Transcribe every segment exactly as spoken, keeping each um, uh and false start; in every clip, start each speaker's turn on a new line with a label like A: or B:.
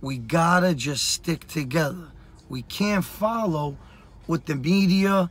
A: We gotta just stick together. We can't follow with the media,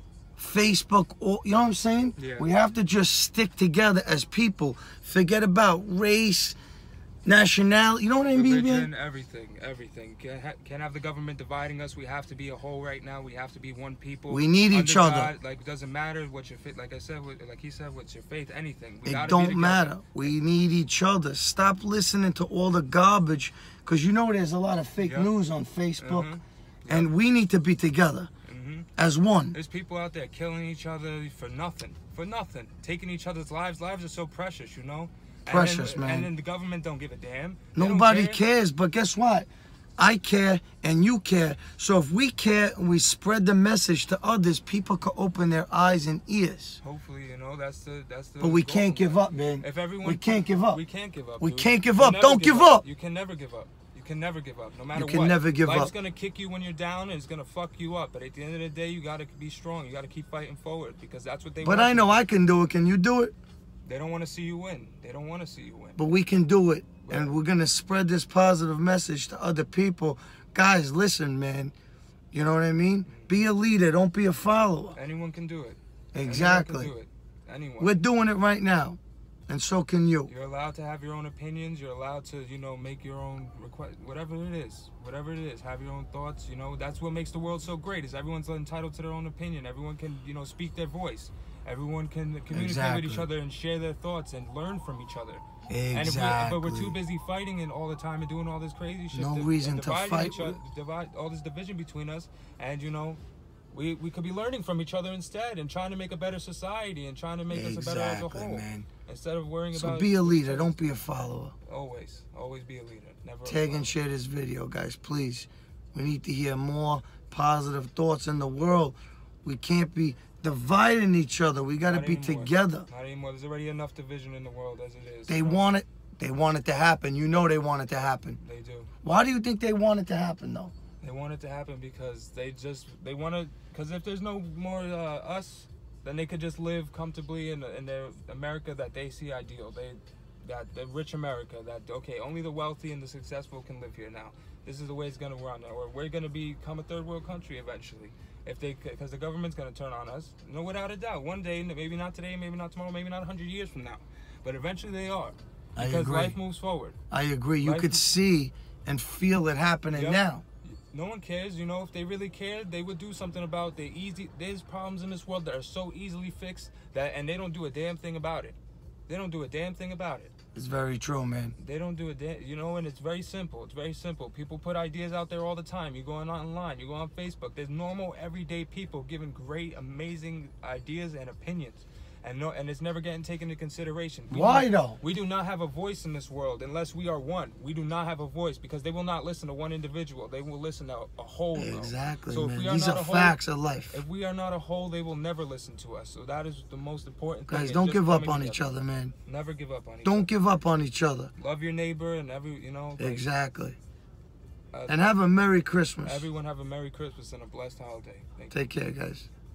A: Facebook, or, you know what I'm saying?
B: Yeah.
A: We have to just stick together as people. Forget about race, nationality. You know what I mean,
B: Religion,
A: man?
B: everything, everything. Can't, ha can't have the government dividing us. We have to be a whole right now. We have to be one people.
A: We need each
B: Under
A: other.
B: God. Like, it doesn't matter what your faith, like I said, what, like he said, what's your faith, anything. We
A: It
B: gotta
A: don't
B: be together.
A: matter. We need each other. Stop listening to all the garbage, because you know there's a lot of fake
B: Yep.
A: news on Facebook,
B: Mhm. Yep.
A: and we need to be together
B: Mhm.
A: as one.
B: There's people out there killing each other for nothing, for nothing. Taking each other's lives. Lives are so precious, you know? And
A: Precious,
B: then,
A: man.
B: And then the government don't give a damn. They don't
A: Nobody
B: care.
A: cares, but guess what? I care and you care. So if we care and we spread the message to others, people can open their eyes and ears.
B: Hopefully, you know, that's the that's the
A: But we
B: goal.
A: can't give up, man.
B: If everyone
A: We can't give up.
B: We can't give up.
A: We
B: dude.
A: can't give
B: You
A: up.
B: never
A: Don't give up.
B: You can never give up. You can never give up, no matter what.
A: can never give
B: Life's
A: up.
B: gonna kick you when you're down, and it's gonna fuck you up. But at the end of the day, you gotta be strong. You gotta keep fighting forward, because that's what they
A: But
B: want.
A: I know I can do it. Can you do it?
B: They don't want to see you win. They don't want to see you win.
A: But we can do it. And we're going to spread this positive message to other people. Guys, listen, man. You know what I mean? Be a leader. Don't be a follower.
B: Anyone can do it.
A: Exactly.
B: Anyone can do it. Anyone.
A: We're doing it right now. And so can you.
B: You're allowed to have your own opinions. You're allowed to, you know, make your own request, whatever it is, whatever it is. Have your own thoughts. You know, that's what makes the world so great. Is everyone's entitled to their own opinion. Everyone can, you know, speak their voice. Everyone can communicate
A: Exactly.
B: with each other and share their thoughts and learn from each other.
A: Exactly.
B: And if we, but we're too busy fighting and all the time and doing all this crazy shit.
A: No
B: to,
A: reason
B: and
A: to
B: dividing
A: fight
B: each other, divide all this division between us. And you know, we we could be learning from each other instead, and trying to make a better society and trying to make us a better as a
A: Exactly,
B: whole.
A: man.
B: Instead of worrying
A: So
B: about.
A: be a leader. Don't be a follower.
B: Always, always be a leader. Never. a
A: Tag
B: follower.
A: and share this video, guys, please. We need to hear more positive thoughts in the world. We can't be dividing each other. We got to
B: Not
A: be
B: anymore.
A: together.
B: Not anymore. There's already enough division in the world as it is.
A: They
B: you know?
A: want it. They want it to happen. You know they want it to happen.
B: They do.
A: Why do you think they want it to happen, though?
B: They want it to happen because they just they want to. Because if there's no more uh, us, then they could just live comfortably in in their America that they see ideal. They that the rich America that okay, only the wealthy and the successful can live here now. This is the way it's gonna run, or we're gonna become a third world country eventually. If they, because the government's gonna turn on us, no, without a doubt. One day, maybe not today, maybe not tomorrow, maybe not a hundred years from now, but eventually they are.
A: I
B: Because
A: agree.
B: life moves forward.
A: I agree. You
B: Life-
A: could see and feel it happening
B: Yep.
A: now.
B: No one cares, you know. If they really cared, they would do something about the easy. There's problems in this world that are so easily fixed that, and they don't do a damn thing about it. They don't do a damn thing about it.
A: It's very true, man.
B: They don't do a damn, you know. And it's very simple. It's very simple. People put ideas out there all the time. You go on online, you go on Facebook. There's normal, everyday people giving great, amazing ideas and opinions. And no, and it's never getting taken into consideration. We
A: Why
B: do,
A: though?
B: We do not have a voice in this world unless we are one. We do not have a voice because they will not listen to one individual. They will listen to a whole. though.
A: Exactly,
B: So if
A: man.
B: we are
A: These
B: not
A: are
B: a whole-
A: facts of life.
B: If we are not a whole, they will never listen to us. So that is the most important thing.
A: Guys,
B: is
A: don't
B: just
A: give up
B: coming
A: on each
B: together.
A: other, man.
B: Never give up on each
A: Don't
B: other.
A: give up on each other.
B: Love your neighbor and every, you know. like,
A: Exactly.
B: uh,
A: And have a Merry Christmas.
B: Everyone have a Merry Christmas and a blessed holiday. Thank you.
A: Take care, guys.